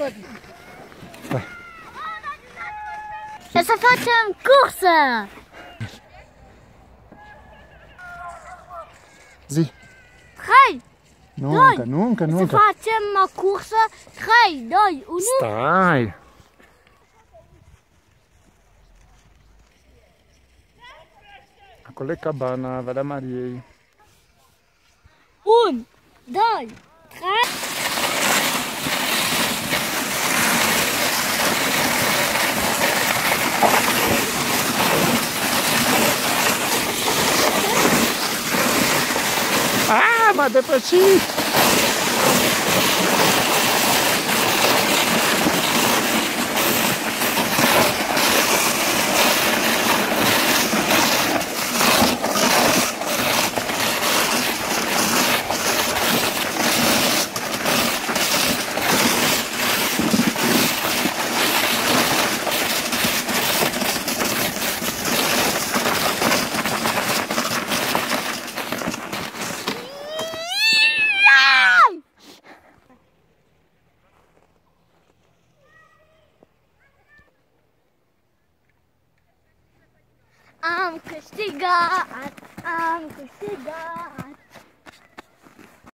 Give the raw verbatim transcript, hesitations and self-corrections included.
văd. Ce să facem cursă! Zi! Hai! Nu, doi, încă, nu, încă, nu, să încă. facem o cursă. trei, doi, unu. Stai! Acolo e cabana, Valea Mariei. unu, doi, trei. Ah, m-a depășit! Am câștigat, am câștigat.